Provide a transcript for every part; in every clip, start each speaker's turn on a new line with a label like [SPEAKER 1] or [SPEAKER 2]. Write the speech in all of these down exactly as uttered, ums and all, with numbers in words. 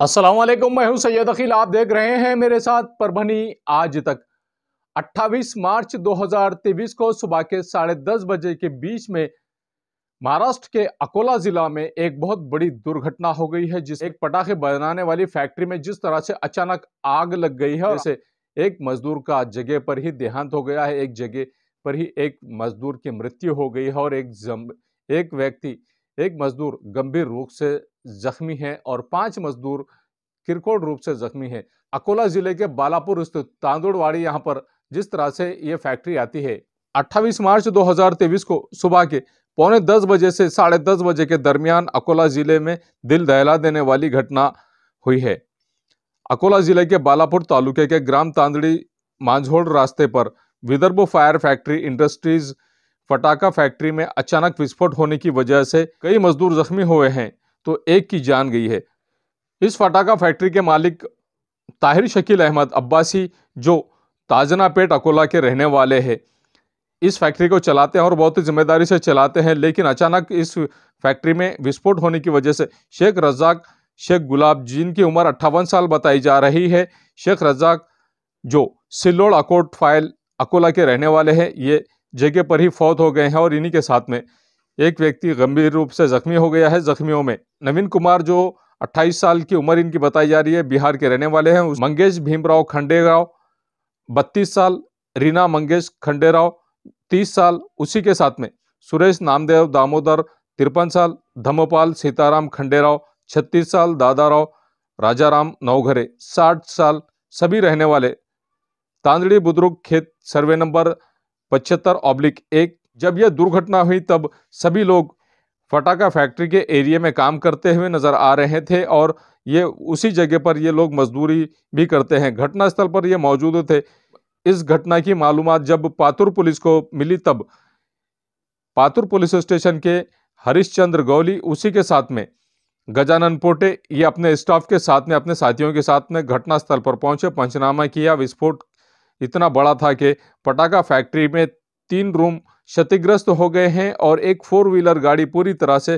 [SPEAKER 1] अस्सलाम वालेकुम, मैं हूं सैयद अखिल। आप देख रहे हैं मेरे साथ परभनी आज तक। अट्ठाईस मार्च दो हज़ार तेईस को सुबह के साढ़े दस बजे के बीच में महाराष्ट्र के अकोला जिला में एक बहुत बड़ी दुर्घटना हो गई है, जिस एक पटाखे बनाने वाली फैक्ट्री में जिस तरह से अचानक आग लग गई है, जैसे एक मजदूर का जगह पर ही देहांत हो गया है, एक जगह पर ही एक मजदूर की मृत्यु हो गई है और एक जम, एक व्यक्ति एक मजदूर गंभीर रूप से जख्मी है और पांच मजदूर किरकोळ रूप से जख्मी है। अकोला जिले के बालापुर स्थित तांदुड़वाड़ी यहाँ पर जिस तरह से ये फैक्ट्री आती है, अट्ठाईस मार्च दो हज़ार तेईस को सुबह के पौने दस बजे से साढ़े दस बजे के दरमियान अकोला जिले में दिल दहला देने वाली घटना हुई है। अकोला जिले के बालापुर तालुके के ग्राम तांदड़ी मांझोड़ रास्ते पर विदर्भ फायर फैक्ट्री इंडस्ट्रीज फटाका फैक्ट्री में अचानक विस्फोट होने की वजह से कई मजदूर जख्मी हुए हैं तो एक की जान गई है। इस फटाका फैक्ट्री के मालिक ताहिर शकील अहमद अब्बासी, जो ताजनापेट अकोला के रहने वाले हैं, इस फैक्ट्री को चलाते हैं और बहुत ही जिम्मेदारी से चलाते हैं, लेकिन अचानक इस फैक्ट्री में विस्फोट होने की वजह से शेख रज्जाक शेख गुलाब, जिनकी उम्र अट्ठावन साल बताई जा रही है, शेख रज्जाक जो सिल्लोड़ अकोट फाइल अकोला के रहने वाले हैं, ये जगह पर ही फौत हो गए हैं और इन्हीं के साथ में एक व्यक्ति गंभीर रूप से जख्मी हो गया है। जख्मियों में नवीन कुमार, जो अट्ठाईस साल की उम्र इनकी बताई जा रही है, बिहार के रहने वाले हैं, मंगेश भीमराव खंडेराव बत्तीस साल, रीना मंगेश खंडेराव तीस साल, उसी के साथ में सुरेश नामदेव दामोदर तिरपन साल, धमोपाल सीताराम खंडेराव छत्तीस साल, दादाराव राजाराम नवघरे साठ साल, सभी रहने वाले तांदड़ी बुद्रुक खेत सर्वे नंबर पचहत्तर ऑब्लिक एक। जब यह दुर्घटना हुई तब सभी लोग फटाका फैक्ट्री के एरिया में काम करते हुए नजर आ रहे थे और ये उसी जगह पर ये लोग मजदूरी भी करते हैं। घटनास्थल पर ये मौजूद थे। इस घटना की मालूमात जब पातुर पुलिस को मिली तब पातुर पुलिस स्टेशन के हरिश्चंद्र गौली, उसी के साथ में गजानन पोटे, ये अपने स्टाफ के साथ में अपने साथियों के साथ में घटनास्थल पर पहुंचे, पंचनामा किया। विस्फोट इतना बड़ा था कि पटाखा फैक्ट्री में तीन रूम क्षतिग्रस्त हो गए हैं और एक फोर व्हीलर गाड़ी पूरी तरह से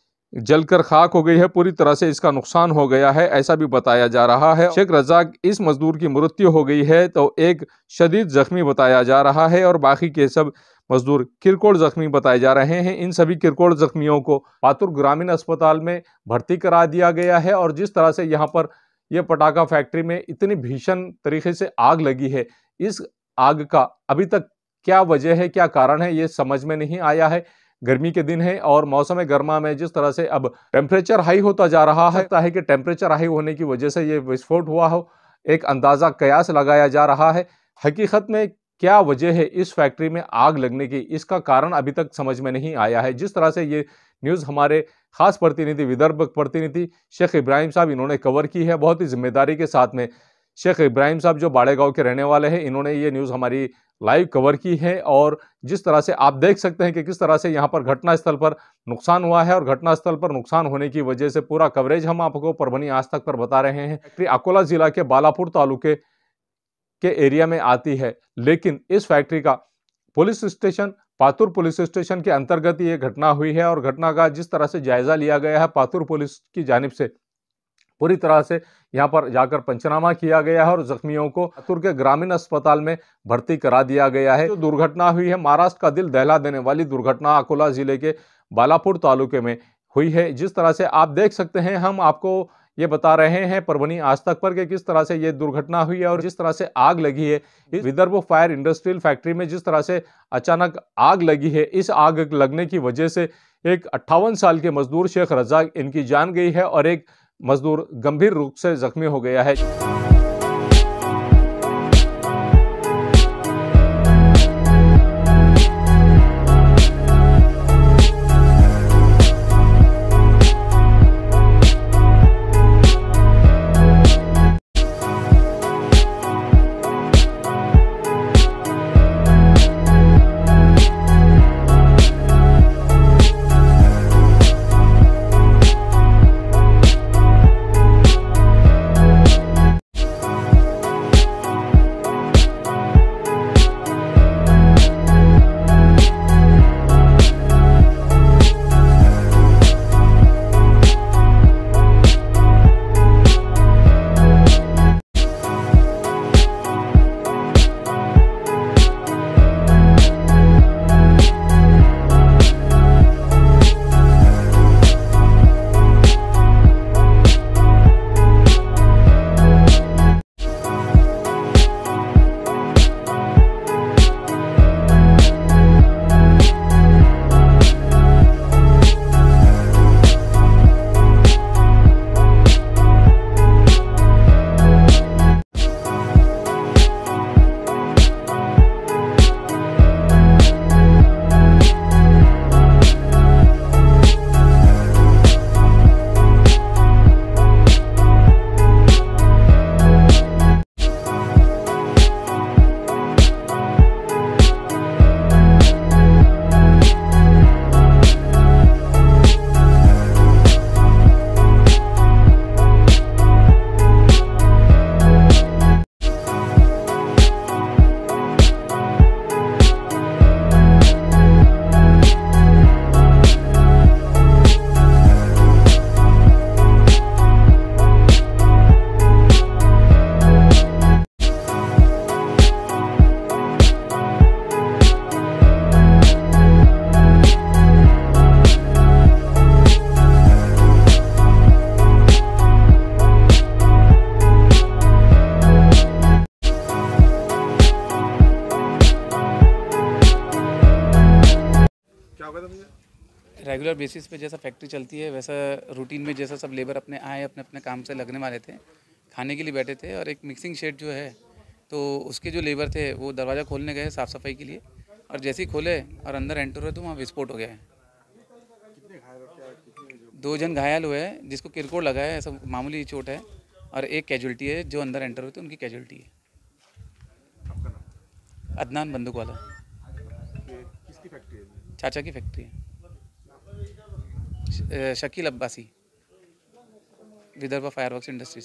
[SPEAKER 1] जलकर खाक हो गई है, पूरी तरह से इसका नुकसान हो गया है, ऐसा भी बताया जा रहा है। शेख रज्जाक, इस मजदूर की मृत्यु हो गई है तो एक शदीद जख्मी बताया जा रहा है और बाकी के सब मजदूर किरकोळ जख्मी बताए जा रहे हैं। इन सभी किरकोळ जख्मियों को पातुर ग्रामीण अस्पताल में भर्ती करा दिया गया है और जिस तरह से यहाँ पर यह पटाखा फैक्ट्री में इतनी भीषण तरीके से आग लगी है, इस आग का अभी तक क्या वजह है, क्या कारण है, ये समझ में नहीं आया है। गर्मी के दिन है और मौसम गर्मा में जिस तरह से अब टेम्परेचर हाई होता जा रहा है, लगता है कि टेम्परेचर हाई होने की वजह से ये विस्फोट हुआ हो, एक अंदाजा कयास लगाया जा रहा है। हकीकत में क्या वजह है इस फैक्ट्री में आग लगने की, इसका कारण अभी तक समझ में नहीं आया है। जिस तरह से ये न्यूज़ हमारे खास प्रतिनिधि, विदर्भ प्रतिनिधि शेख इब्राहिम साहब, इन्होंने कवर की है बहुत ही जिम्मेदारी के साथ में। शेख इब्राहिम साहब जो बाड़ेगांव के रहने वाले हैं, इन्होंने ये न्यूज़ हमारी लाइव कवर की है और जिस तरह से आप देख सकते हैं कि किस तरह से यहाँ पर घटनास्थल पर नुकसान हुआ है और घटनास्थल पर नुकसान होने की वजह से पूरा कवरेज हम आपको परभनी आज तक पर बता रहे हैं। फैक्ट्री अकोला जिला के बालापुर तालुके के एरिया में आती है, लेकिन इस फैक्ट्री का police station Patur police station के अंतर्गत ये घटना हुई है और घटना का जिस तरह से जायजा लिया गया है पातुर पुलिस की जानिब से, पूरी तरह से यहाँ पर जाकर पंचनामा किया गया है और जख्मियों को पातुर के ग्रामीण अस्पताल में भर्ती करा दिया गया है। जो दुर्घटना हुई है, महाराष्ट्र का दिल दहला देने वाली दुर्घटना अकोला जिले के बालापुर तालुके में हुई है। जिस तरह से आप देख सकते हैं, हम आपको ये बता रहे हैं परभनी आज तक पर कि किस तरह से ये दुर्घटना हुई है और जिस तरह से आग लगी है इस विदर्भ फायर इंडस्ट्रियल फैक्ट्री में, जिस तरह से अचानक आग लगी है। इस आग लगने की वजह से एक अट्ठावन साल के मजदूर शेख रज्जाक, इनकी जान गई है और एक मजदूर गंभीर रूप से जख्मी हो गया है।
[SPEAKER 2] रेगुलर बेसिस पे जैसा फैक्ट्री चलती है वैसा रूटीन में जैसा सब लेबर अपने आए अपने अपने काम से लगने वाले थे, खाने के लिए बैठे थे और एक मिक्सिंग शेड जो है तो उसके जो लेबर थे वो दरवाज़ा खोलने गए साफ़ सफाई के लिए और जैसे ही खोले और अंदर एंटर हुए तो वहाँ विस्फोट हो गया है। दो जन घायल हुए हैं जिसको किरकोड़ लगा है, ऐसा मामूली चोट है और एक कैजुअल्टी है जो अंदर एंटर हुए थे उनकी कैजुअल्टी है। अदनान बंदूक वाला।
[SPEAKER 3] किसकी फैक्ट्री है?
[SPEAKER 2] चाचा की फैक्ट्री है, शकील अब्बासी, विदर्भ फायरवर्क्स इंडस्ट्रीज।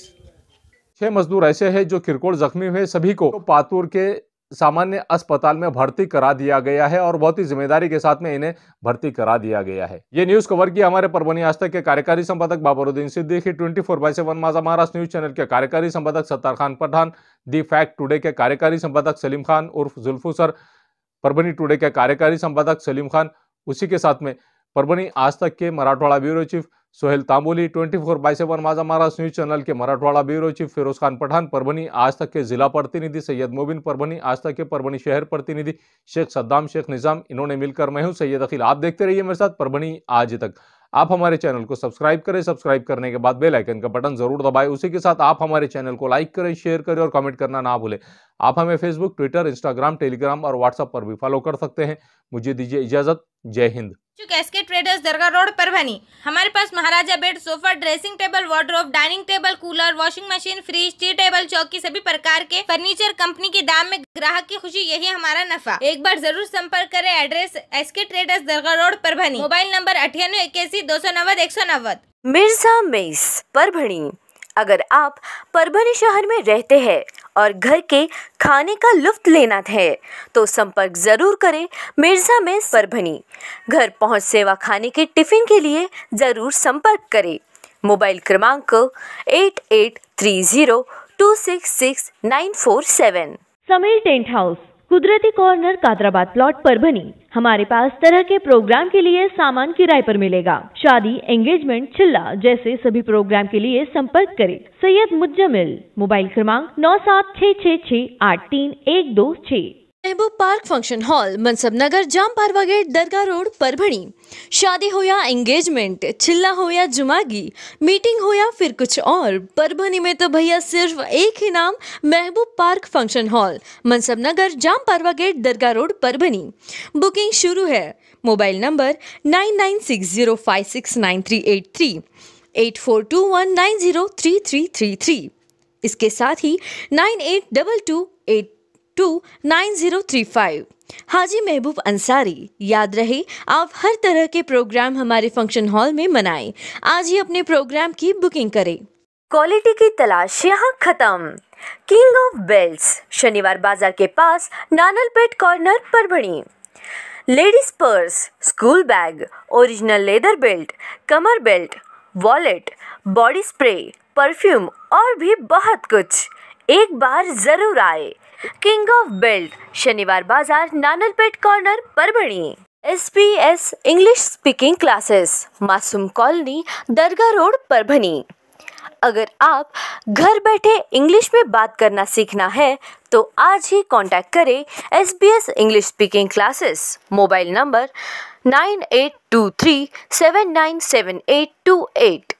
[SPEAKER 1] छह मजदूर ऐसे हैं जो किरकोड़ जख्मी हुए, सभी को पातुर के सामान्य अस्पताल में भर्ती करा दिया गया है और बहुत ही जिम्मेदारी के साथ में इन्हें भर्ती करा दिया गया है। ये न्यूज कवर किया हमारे परभनी आज तक के कार्यकारी संपादक Babaruddin Siddiqui, twenty four by seven Majha Maharashtra news channel के कार्यकारी संपादक Sattar Khan Pathan, The Fact Today के कार्यकारी संपादक सलीम खान उर्फ जुल्फू सर, परभनी टुडे के कार्यकारी संपादक सलीम खान, उसी के साथ में परभनी आज तक के Marathwada bureau chief Sohail Tamboli, twenty four by seven Majha Maharashtra news channel के मराठवाड़ा ब्यूरो चीफ फिरोज खान पठान, परभनी आज तक के जिला प्रतिनिधि सैयद मोबिन, परभनी आज तक के परभनी शहर प्रतिनिधि शेख सद्दाम शेख निजाम, इन्होंने मिलकर मैं हूं सैयद अखिल। आप देखते रहिए मेरे साथ परभनी आज तक। आप हमारे चैनल को सब्सक्राइब करें, सब्सक्राइब करने के बाद बेल आइकन का बटन जरूर दबाएं। उसी के साथ आप हमारे चैनल को लाइक करें, शेयर करें और कमेंट करना ना भूलें। आप हमें फेसबुक, ट्विटर, इंस्टाग्राम, टेलीग्राम और व्हाट्सएप पर भी फॉलो कर सकते हैं। मुझे दीजिए इजाजत। जय हिंद।
[SPEAKER 4] एसके ट्रेडर्स दरगाह रोड परभनी। हमारे पास महाराजा bed, sofa, dressing table, wardrobe, dining table, cooler, washing machine, fridge, tea table, चौकी, सभी प्रकार के फर्नीचर कंपनी के दाम में ग्राहक की खुशी, यही हमारा नफा। एक बार जरूर संपर्क करें। एड्रेस एसके ट्रेडर्स दरगाह रोड परभनी। मोबाइल नंबर अठानवे इक्यासी दो सौ नब्बे एक सौ नब्बे।
[SPEAKER 5] मिर्जा मेस परभनी। अगर आप परभनी शहर में रहते हैं और घर के खाने का लुत्फ लेना है तो संपर्क जरूर करें मिर्जा मेस परभनी। घर पहुंच सेवा खाने के टिफिन के लिए जरूर संपर्क करें। मोबाइल क्रमांक eight eight three zero two six six nine four seven.
[SPEAKER 6] Sameer tent house, कुदरती कॉर्नर, कादराबाद प्लॉट, परभनी। हमारे पास तरह के प्रोग्राम के लिए सामान किराए पर मिलेगा। शादी, एंगेजमेंट, चिल्ला जैसे सभी प्रोग्राम के लिए संपर्क करें सैयद मुज्जमिल। मोबाइल क्रमांक नौ सात छः छः छः आठ तीन एक दो छः।
[SPEAKER 7] Mehboob park function hall, Mansab Nagar, Jam Parwa gate, दरगाह रोड परभनी। शादी हो या एंगेजमेंट, चिल्ला हो या जुमागी, मीटिंग हो या फिर कुछ और, परभनी में तो भैया सिर्फ एक ही नाम, Mehboob park function hall, Mansab Nagar, Jam Parwa gate, दरगाह रोड परभनी। बुकिंग शुरू है। Mobile number nine nine six zero five six nine three eight three, eight four two one nine zero three three three three. इसके साथ ही nine eight double two eight two nine zero three five. Haji Mehboob Ansari. याद रहे, आप हर तरह के programme हमारे function hall में मनाएं। आज ही अपने प्रोग्राम की बुकिंग करें।
[SPEAKER 5] क्वालिटी की तलाश यहाँ खत्म। किंग ऑफ बेल्ट्स, शनिवार बाजार के पास, Nanalpet corner Parbhani. Ladies purse, school bag, original leather belt, कमर belt, wallet, body spray, perfume और भी बहुत कुछ। एक बार जरूर आए। किंग ऑफ बेल्ट, शनिवार बाजार, Nanalpet corner Parbhani. S P S English speaking classes, Masoom colony, दरगाह रोड परभनी। अगर आप घर बैठे इंग्लिश में बात करना सीखना है तो आज ही कांटेक्ट करें S B S English speaking classes. Mobile number nine eight two three seven nine seven eight two eight.